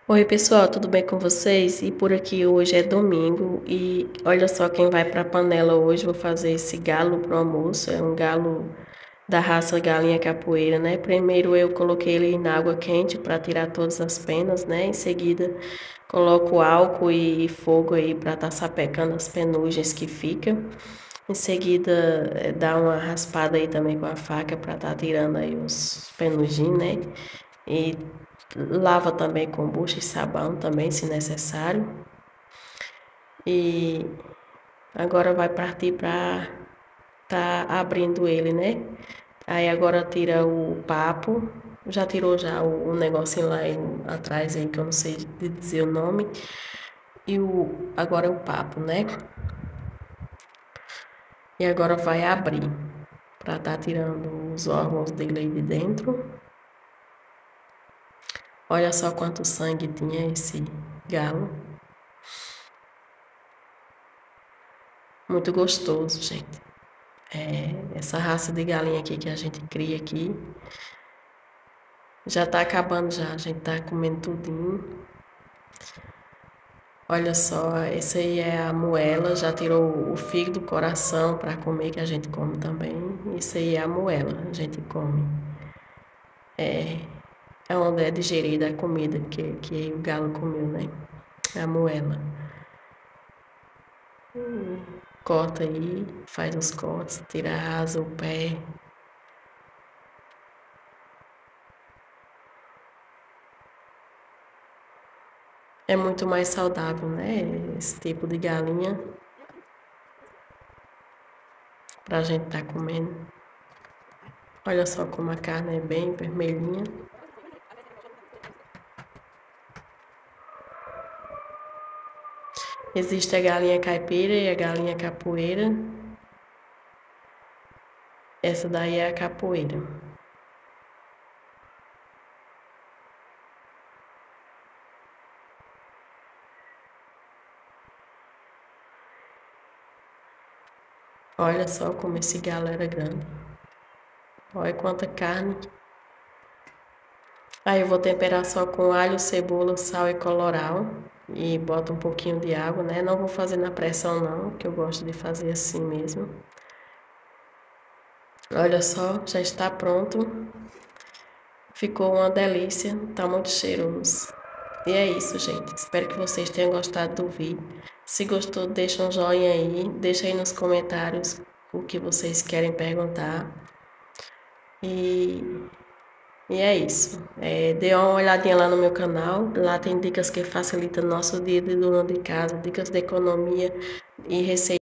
Oi, pessoal, tudo bem com vocês? E por aqui hoje é domingo e olha só quem vai para a panela hoje. Vou fazer esse galo pro almoço. É um galo da raça galinha capoeira, né? Primeiro eu coloquei ele na água quente para tirar todas as penas, né? Em seguida coloco álcool e fogo aí para estar sapecando as penugens que ficam. Em seguida dá uma raspada aí também com a faca para estar tirando aí os penugins, né? E lava também com bucha e sabão também, se necessário. E agora vai partir para tá abrindo ele, né? Aí agora tira o papo. Já tirou já o negocinho lá atrás aí que eu não sei dizer o nome. E agora é o papo, né? E agora vai abrir para tá tirando os órgãos dele aí de dentro. Olha só quanto sangue tinha esse galo. Muito gostoso, gente. Essa raça de galinha aqui que a gente cria aqui já tá acabando já, a gente tá comendo tudinho. Olha só, essa aí é a moela, já tirou o fígado, o coração para comer, que a gente come também. Isso aí é a moela, a gente come. É onde é digerida a comida que o galo comeu, né? É a moela. Corta aí, faz os cortes, tira a asa, o pé. É muito mais saudável, né? Esse tipo de galinha pra gente tá comendo. Olha só como a carne é bem vermelhinha. Existe a galinha caipira e a galinha capoeira. Essa daí é a capoeira. Olha só como esse galo era grande. Olha quanta carne. Aí eu vou temperar só com alho, cebola, sal e colorau. E boto um pouquinho de água, né? Não vou fazer na pressão não, que eu gosto de fazer assim mesmo. Olha só, já está pronto. Ficou uma delícia, tá muito cheiroso. E é isso, gente. Espero que vocês tenham gostado do vídeo. Se gostou, deixa um joinha aí, deixa aí nos comentários o que vocês querem perguntar. E, e é isso. Dê uma olhadinha lá no meu canal. Lá tem dicas que facilitam nosso dia de dona de casa, dicas de economia e receitas.